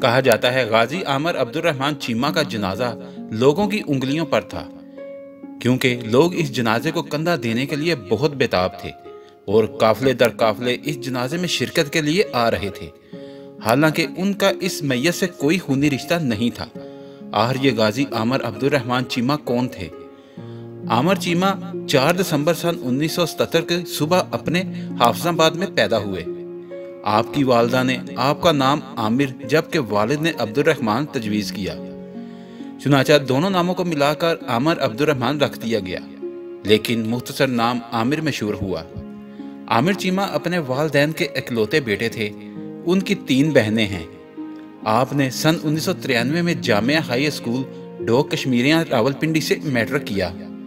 कहा जाता है गाजी आमिर अब्दुलरहमान चीमा का जनाजा लोगों की उंगलियों पर था, क्योंकि लोग इस जनाजे को कंधा देने के लिए बहुत बेताब थे और काफले दर काफले इस जनाजे में शिरकत के लिए आ रहे थे। हालांकि उनका इस मैयत से कोई खूनी रिश्ता नहीं था। आखिर ये गाजी आमिर अब्दुलरहमान चीमा कौन थे? आमिर चीमा 4 दिसंबर सन 1977 की सुबह अपने हाफिजाबाद में पैदा हुए। आपकी वालदा ने आपका नाम आमिर जबकि वालिद ने अब्दुल रहमान तजवीज़ किया। चुनांचे दोनों नामों को मिलाकर आमिर अब्दुल रहमान रख दिया गया, लेकिन मुख्तसर नाम आमिर मशहूर हुआ। आमिर चीमा अपने वालिदैन के इकलौते बेटे थे। उनकी 3 बहनें हैं। आपने सन 1993 में जामिया हाई स्कूल ढोक कश्मीरियाँ रावलपिंडी से मैट्रिक किया।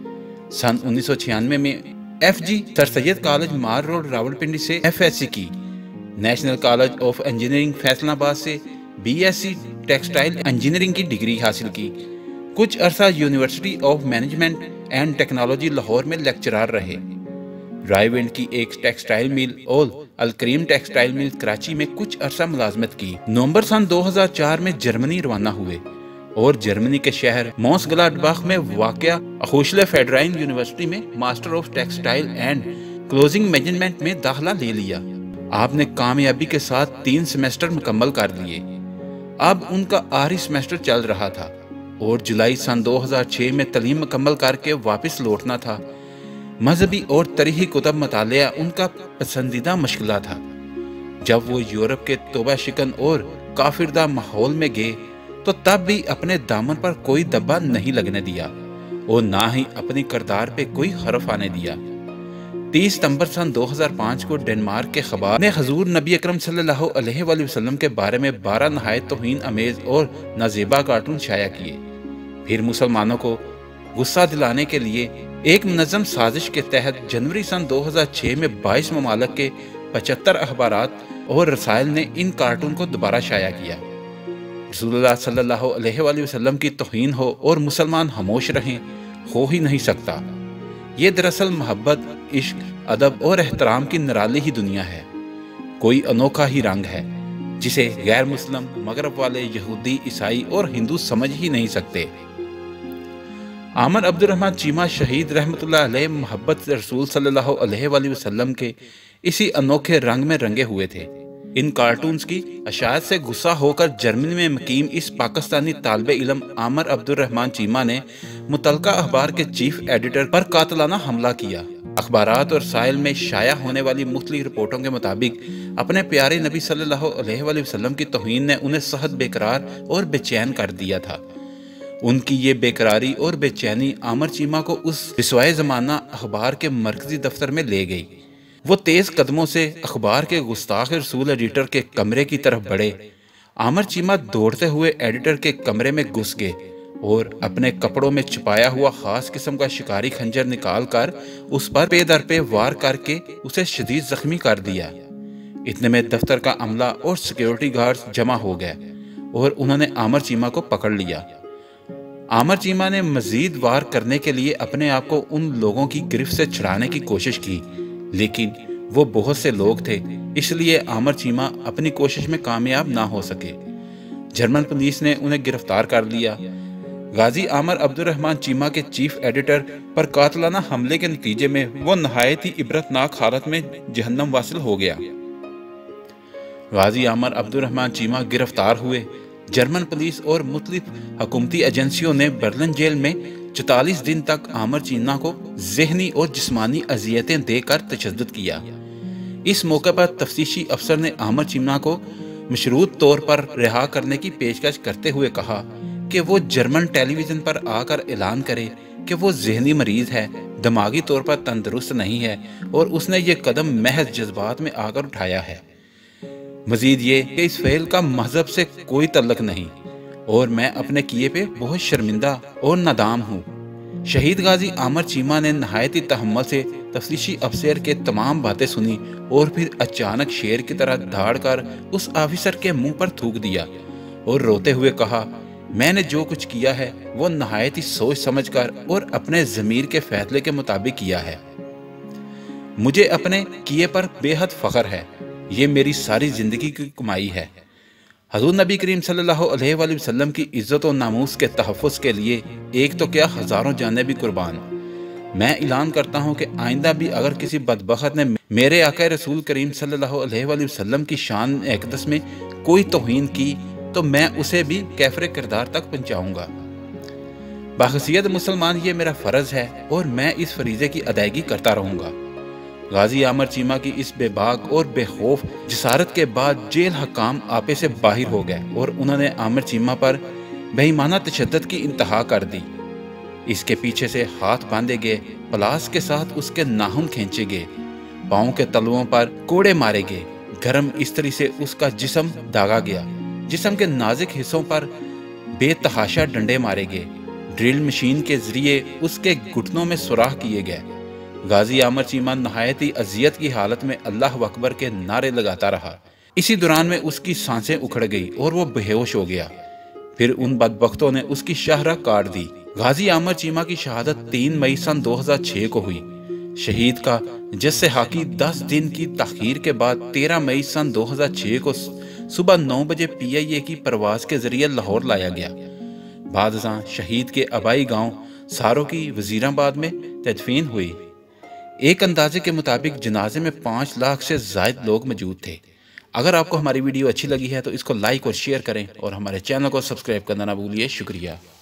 सन 1996 में FG sir Syed college Murree road Rawalpindi से FSc की। National college of engineering Faisalabad से BSc टेक्सटाइल इंजीनियरिंग की डिग्री हासिल की। कुछ अरसा university of management and technology Lahore में लेक्चरर रहे। रायविंड की एक टेक्सटाइल मिल और अल-करीम टेक्सटाइल मिल कराची में कुछ अरसा मुलाजमत की। नवंबर सन 2004 में जर्मनी रवाना हुए और जर्मनी के शहर मोंस ग्लाडबाख में वाक़या ओक्शोे ले फीडर यूनिवर्सिटी में master of textile and clothing management में दाखिला ले लिया। आपने कामयाबी के साथ 3 सेमेस्टर मुकम्मल कर लिए। अब उनका आखिरी सेमेस्टर चल रहा था और जुलाई सन 2006 में तालीम मुकम्मल करके वापस लौटना था। मजहबी और तरीही कुतब मतालिया उनका पसंदीदा मशगला था। जब वो यूरोप के तौबा शिकन और काफिरदा माहौल में गए तो तब भी अपने दामन पर कोई दब्बा नहीं लगने दिया और ना ही अपनी किरदार पे कोई हरफ आने दिया। 30 सितंबर सन 2005 को डेनमार्क के खबर ने हजूर नबी अकरम सल्लल्लाहु अलैहि वसल्लम के बारे में 12 नहायत तौहीन अमेज और नाजेबा कार्टून शाया किए। फिर मुसलमानों को गुस्सा दिलाने के लिए एक मुनज़्ज़म साजिश के तहत जनवरी सन 2006 में 22 ममालिक के 75 अखबारात और रसायल ने इन कार्टून को दोबारा शाया किया। रसूलुल्लाह सल्लल्लाहु अलैहि वसल्लम की तौहीन हो और मुसलमान खामोश रहें, हो ही नहीं सकता। ये दरअसल मोहब्बत, इश्क, अदब और एहतराम की निराली ही दुनिया है। कोई अनोखा ही रंग है जिसे गैर मुस्लिम, मगरब वाले, यहूदी, ईसाई और हिंदू समझ ही नहीं सकते। आमिर अब्दुलरहमान चीमा शहीद रहमतुल्लाह अलैह मोहब्बत रसूल सल्लल्लाहु अलैहि वसल्लम के इसी अनोखे रंग में रंगे हुए थे। इन कार्टून्स की अशायत से गुस्सा होकर जर्मनी में मुकीम इस पाकिस्तानी तालिब इल्म आमिर अब्दुलरहमान चीमा ने मुतलका अखबार के चीफ एडिटर पर कातलाना हमला किया। अखबारात और साइल में शाया होने वाली मुख्तलिफ रिपोर्टों के मुताबिक अपने प्यारे नबी सल्लल्लाहु अलैहि वसल्लम की तौहीन ने उन्हें सख्त बेकरार और बेचैन कर दिया था। उनकी ये बेकरारी और बेचैनी आमिर चीमा को उस रिसवाए ज़माना अखबार के मरकजी दफ्तर में ले गई। वो तेज कदमों से अखबार के गुस्ताख रसूल एडिटर के कमरे की तरफ बढ़े। आमिर चीमा दौड़ते हुए एडिटर के कमरे में घुस गए और अपने कपड़ों में छुपाया हुआ खास किस्म का शिकारी खंजर निकाल कर उस पर पे दर पे वार करके उसे शदीद जख्मी कर दिया। इतने में दफ्तर का अमला और सिक्योरिटी गार्ड्स जमा हो गए और उन्होंने आमिर चीमा को पकड़ लिया। आमिर चीमा ने मजीद वार करने के लिए अपने आप को उन लोगों की गिरफ्त से छुड़ाने की कोशिश की, लेकिन वो बहुत से लोग थे, इसलिए आमिर चीमा अपनी कोशिश में कामयाब ना हो सके। जर्मन पुलिस ने उन्हें गिरफ्तार कर लिया। गाजी आमिर अब्दुलरहमान चीमा के चीफ एडिटर पर कातलाना हमले के नतीजे में वो नहायत ही इबरतनाक हालत में जहन्नम वासिल हो गया। गाजी आमिर अब्दुलरहमान चीमा गिरफ्तार हुए। जर्मन पुलिस और मुख्तलिफ हुकूमती एजेंसियों ने बर्लिन जेल में 44 दिन तक आमिर चीमा को ज़हनी और जिस्मानी अजियतें देकर तशद्दुद किया। इस मौके पर तफ्तीशी अफसर ने आमिर चीमा को मशरूत तौर पर रिहा करने की पेशकश करते हुए कहा कि वो जर्मन टेलीविज़न पर आकर ऐलान करे कि वो ज़हनी मरीज़ है, दिमागी तौर पर तंदुरुस्त नहीं है और उसने ये कदम महज जज्बात में आकर उठाया है। मजीद ये कि इस फेल का मजहब से कोई तल्लक नहीं और मैं अपने किए पे बहुत शर्मिंदा और नादाम हूँ। शहीद गाजी आमिर चीमा ने नहायती तहम्मुल से तफ्तीशी अफसर के तमाम बातें सुनी और फिर अचानक शेर की तरह धाड़ कर उस ऑफिसर के मुंह पर थूक दिया और रोते हुए कहा, मैंने जो कुछ किया है वो नहायती सोच समझ कर और अपने ज़मीर के फैसले के मुताबिक किया है। मुझे अपने किए पर बेहद फ़ख्र है। ये मेरी सारी जिंदगी की कमाई है। हजूर नबी करीम सल्लल्लाहु अलैहि वसल्लम की इज्जत और नामूस के तहफ़्फ़ुज़ के लिए एक तो क्या हज़ारों जानें भी कुर्बान। मैं ऐलान करता हूँ कि आइंदा भी अगर किसी बदबख्त ने मेरे आका रसूल करीम सल्लल्लाहु अलैहि वसल्लम की शान अक़दस में कोई तौहीन की तो मैं उसे भी कैफ़र किरदार तक पहुँचाऊँगा। बाखसियत मुसलमान ये मेरा फ़र्ज़ है और मैं इस फरीज़े की अदायगी करता रहूँगा। गाजी आमिर चीमा की इस बेबाक और बेखौफ जसारत के बाद जेल हकाम आपे से बाहर हो गए और उन्होंने आमिर चीमा पर बेईमाना तशद्दुद की इंतहा कर दी। इसके पीछे से हाथ बांधे गए, पलास के साथ उसके नाखून खींचे गए, पाँव के तलवों पर कोड़े मारे गए, गर्म इस्त्री से उसका जिस्म दागा गया, जिस्म के नाजुक हिस्सों पर बेतहाशा डंडे मारे गए, ड्रिल मशीन के जरिए उसके घुटनों में सुराख किए गए। गाजी आमिर चीमा नहायत ही अजियत की हालत में अल्लाह अकबर के नारे लगाता रहा। इसी दौरान में उसकी सांसें उखड़ गई और वो बेहोश हो गया। फिर उन बदबख्तों ने उसकी शाहराह काट दी। गाजी आमिर चीमा की शहादत 3 मई सन 2006 को हुई। शहीद का जस्से हाकी 10 दिन की तखीर के बाद 13 मई सन 2006 को सुबह 9 बजे PIA की परवाज के जरिए लाहौर लाया गया। बाद शहीद के आबाई गांव सारो की वजीराबाद में तदफीन हुई। एक अंदाजे के मुताबिक जनाजे में 5 लाख से ज़ायद लोग मौजूद थे। अगर आपको हमारी वीडियो अच्छी लगी है तो इसको लाइक और शेयर करें और हमारे चैनल को सब्सक्राइब करना ना भूलिए। शुक्रिया।